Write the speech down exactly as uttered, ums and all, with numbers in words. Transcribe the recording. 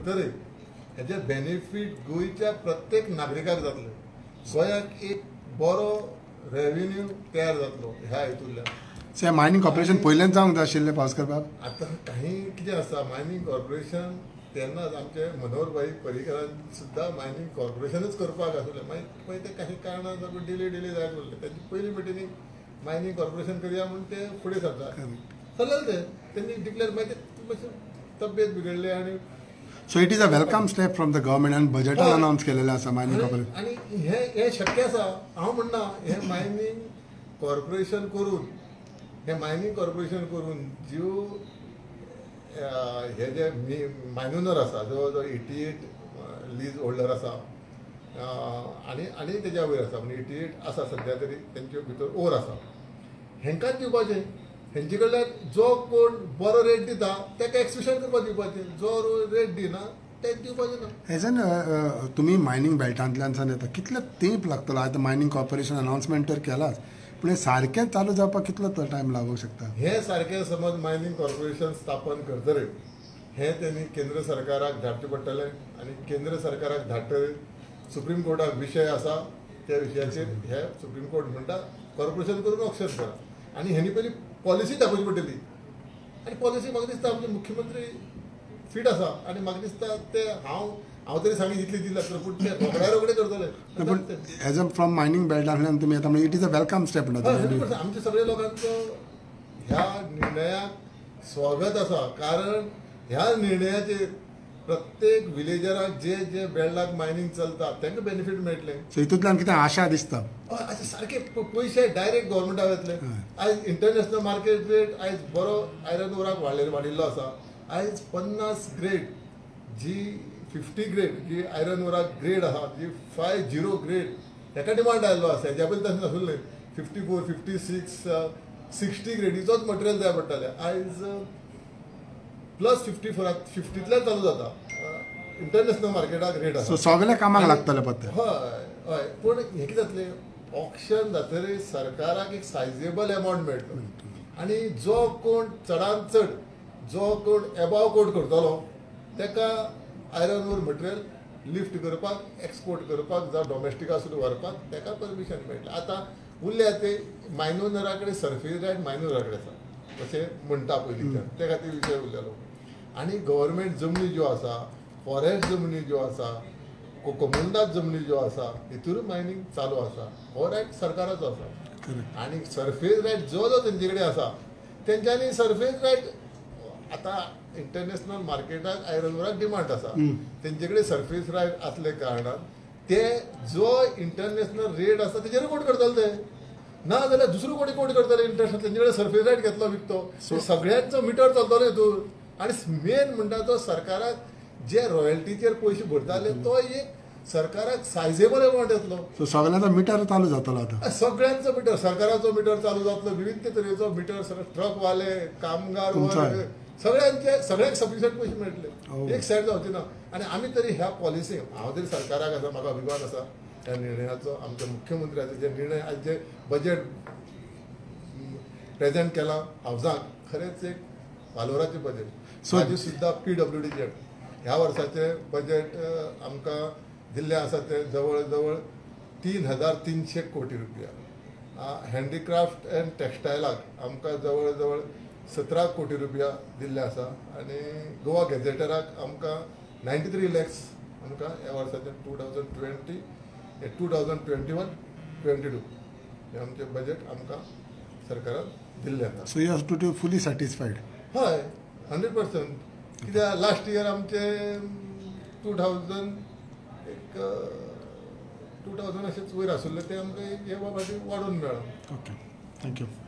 तरी हेजे बेनिफीट गोयच्या प्रत्येक नागरिकाक जातले. गोंयाक एक बरो रेव्हेन्यू तयार जातलो ह्या हेतूंतल्यान. सो मायनिंग कॉर्पोरेशन पयलेंच जावंक जाय आशिल्लें पावसकर बाब. आतां काही कितें आसा, मायनिंग कॉर्पोरेशन तेन्नाच आमचे मनोहर भाई पर्रीकरान सुद्दां मायनिंग कॉर्पोरेशनच करपाक आसलें. मागीर पळय ते काही कारणां लागून डिले डिले जायत उरले. तेची पयली मिटिंग मायनिंग कॉर्पोरेशन करया म्हणून ते फुडें सरता चलले ते त्यांनी डिक्लेअर. मागीर तब्येत बिगडली आणि so it is a welcome step from the government आनी बजेटान अनाउन्स केलेलें आसा मायनिंग कॉर्पोरेशन. आनी हे हे शक्य आसा. हांव म्हणना हे मायनिंग कॉर्पोरेशन करून हे मायनिंग कॉर्पोरेशन करून ज्यो हे जे मायनर आसा जवळ जवळ एटी एट लीज होल्डर आसा आनी आनी तेज्या वयर आसा म्हणजे एटी एट आसा सध्या तरी तेंचे भितर ओर आसा. हेंकाच दिवपाचें. हेंचे कडल्यान जो कोण बरो रेट दिता ताका एक्सप्रेशन करपाक दिवपाचें. जो रेट दिना तेच दिवपाचें ना. एजन तुमी मायनिंग बेल्टांतल्यान येता कितलो तेंप लागतलो. आतां मायनिंग कॉर्पोरेशन अनाउन्समेंट तर केलाच पूण हें सारकें चालू जावपाक कितलो टायम लागूंक शकता. हे सारकें समज मायनिंग कॉर्पोरेशन स्थापन करतले हें तेणी केंद्र सरकाराक धाडचें पडटलें आनी केंद्र सरकाराक धाडटले सुप्रीम कोर्टाक विशय आसा त्या विशयाचेर हे सुप्रीम कोर्ट म्हणटा कॉर्पोरेशन करून ऑप्शन करा आनी हेणी पयलीं पॉलिसी दाखोवची पडटली. आनी पॉलिसी म्हाका दिसता आमचे मुख्यमंत्री फीट आसा आनी म्हाका दिसता ते हांव हांव तरी सांगी जितली दिला पूण ते रोखड्या रोखडे करतले. पूण एज अ फ्रॉम मायनिंग बेल्टांतल्यान तुमी येता म्हणजे it is a welcome step. आमच्या सगळ्या लोकांचो ह्या निर्णयाक स्वागत आसा. कारण ह्या निर्णयाचेर प्रत्येक विलेजराक जे जे बेल्टाक मायनिंग चलता तांकां बेनिफीट मेळटलें. सो हितूंतल्यान कितें आशा दिसता. सारखे पयशे डायरेक्ट गव्हर्मेंटाक येतले. आयज इंटरनॅशनल मार्केट रेट आयज बरो आयरन ओराक वाडले वाडिल्लो आसा. आयज पन्नास grade G fifty grade G iron ओराक ग्रेड आसा जी फाय झिरो ग्रेड हेका डिमांड आयल्लो आसा. हेज्या पयलीं तशें नासुल्लें. Fifty four fifty six sixty ग्रेडीचोच मटेरियल जाय पडटालें. आयज प्लस फिफ्टी फोराक फिफ्टींतल्यान चालू जाता. इंटरनॅशनल मार्केटाक रेट आसा. सो सगळ्या कामाक लागतले पत्ते. हय हय पूण हें कितें जातलें ऑप्शन जातकीर सरकाराक एक सायजेबल एमावंट मेळटलो आनी जो कोण चडांत चड जो कोण एबाव कोट करतलो ताका आयरन ओर मटेरियल लिफ्ट करपाक एक्सपोर्ट करपाक जावं डॉमेस्टीक आसूं व्हरपाक ताका परमिशन मेळटलें. आतां उरल्या ते मायनोनरा कडेन सरफेस रायट मायनोरा कडेन आसा तशें म्हणटा पयलींच्यान ते खातीर विशय उरलेलो. आनी गव्हर्मेंट जमनी ज्यो आसा फॉरेस्ट जमनी ज्यो आसा कोमंदात जमनी ज्यो आसा हितूर मायनिंग चालू आसा. हो रायट सरकाराचो आसा. आनी सरफेस रायट जो जो तेंचे कडेन आसा तेंच्यांनी सरफेस रायट आतां इंटरनॅशनल मार्केटाक आयरन ओराक डिमांड आसा. तेंचे कडेन सरफेस रायट आसले कारणान ते जो इंटरनॅशनल रेट आसा तेजेर कोट करतले ते. ना जाल्यार दुसरो कोणी कोट करतले इंटरनॅशनल तेंचे कडेन सरफेस रायट घेतलो विकतो. सगळ्यांचो मिटर चलतलो हितूर. आनी मेन म्हणटा तो सरकाराक जे रॉयल्टीचेर पयशे भरताले तो एक सरकाराक सायजेबल एमावंट येतलो. सो सगळ्यांचो मिटर चालू जातलो आतां. सगळ्यांचो मिटर सरकाराचो मिटर चालू जातलो. विविध तरेचो मिटर सगळे ट्रकवाले कामगार सगळ्यांचे सगळ्यांक सफिशियंट पयशे मेळटले. एक सायड जावचे ना. आनी आमी तरी ह्या पॉलिसी हांव तरी सरकाराक आसा म्हाका अभिमान आसा ह्या निर्णयाचो. आमच्या मुख्यमंत्र्याचो जे निर्णय आज जे बजेट प्रेजेंट केला हावजाक खरेंच एक वालोराचें बजेट. ताजी सुद्दां पी डब्ल्यू डीचे ह्या वर्साचे बजेट आमकां दिल्लें आसा ते जवळ जवळ तीन हजार तिनशे कोटी रुपया. हँडीक्राफ्ट एंड टॅक्सटायलाक आमकां जवळ जवळ सतरा कोटी रुपया दिल्ले आसा. आनी गोवा गॅझेटराक आमकां नायन्टी थ्री लॅक्स आमकां ह्या वर्साचे two thousand twenty two thousand twenty one twenty two हे आमचें बजेट आमकां सरकारान दिल्लें आसा. So you have to be fully satisfied. हय हंड्रेड पर्संट. कित्याक लास्ट इयर आमचे टू थावजंड एक टू थावजंड अशेंच वयर आसुल्ले ते आमकां हे बाबा वाडून मेळ्ळा. Okay thank you.